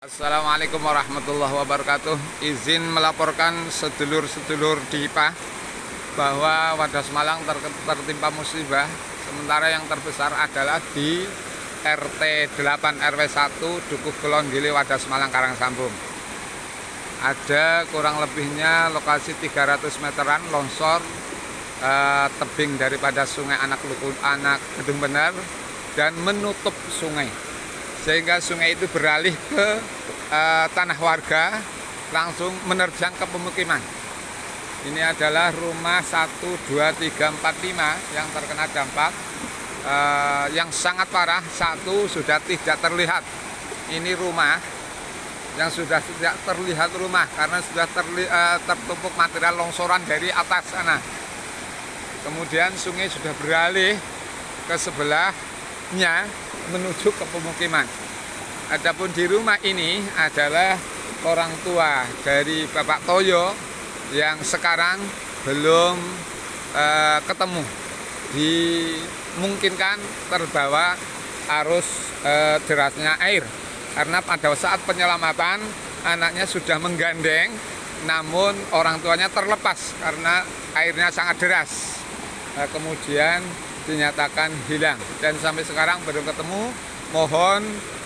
Assalamualaikum warahmatullahi wabarakatuh. Izin melaporkan sedulur-sedulur di IPA bahwa Wadas Malang tertimpa musibah. Sementara yang terbesar adalah di RT 8 RW 1 Dukuh Kulon Gili, Wadas Malang, Karangsambung. Ada kurang lebihnya lokasi 300 meteran longsor tebing daripada sungai Anak Gedung Bener dan menutup sungai, sehingga sungai itu beralih ke tanah warga, langsung menerjang ke pemukiman. Ini adalah rumah 1, 2, 3, 4, 5 yang terkena dampak yang sangat parah. Satu sudah tidak terlihat, ini rumah yang sudah tidak terlihat rumah karena sudah tertumpuk material longsoran dari atas sana. Kemudian sungai sudah beralih ke sebelahnya menuju ke pemukiman. Adapun di rumah ini adalah orang tua dari Bapak Toyo yang sekarang belum ketemu. Dimungkinkan terbawa arus derasnya air, karena pada saat penyelamatan anaknya sudah menggandeng, namun orang tuanya terlepas karena airnya sangat deras. Kemudian dinyatakan hilang dan sampai sekarang belum ketemu. Mohon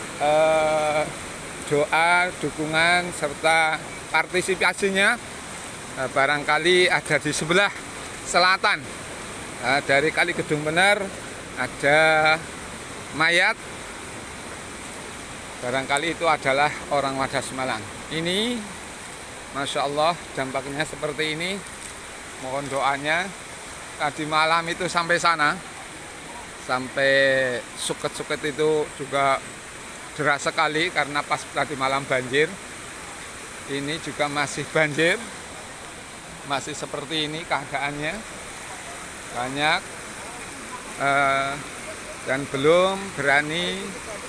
doa, dukungan, serta partisipasinya. Barangkali ada di sebelah selatan dari Kali Gedung Bener ada mayat, barangkali itu adalah orang Wadas Malang. Ini Masya Allah dampaknya seperti ini. Mohon doanya. Tadi malam itu sampai sana, sampai suket-suket itu juga deras sekali karena pas tadi malam banjir. Ini juga masih banjir, masih seperti ini keadaannya, banyak dan belum berani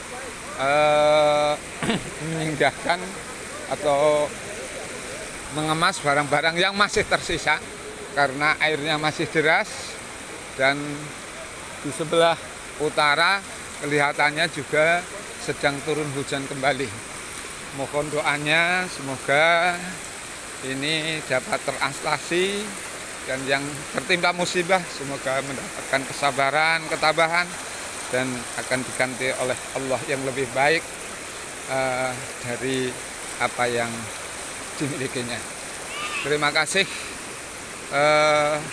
memindahkan atau mengemas barang-barang yang masih tersisa karena airnya masih deras. Dan di sebelah utara kelihatannya juga sedang turun hujan kembali. Mohon doanya semoga ini dapat teratasi dan yang tertimpa musibah semoga mendapatkan kesabaran, ketabahan, dan akan diganti oleh Allah yang lebih baik dari apa yang dimilikinya. Terima kasih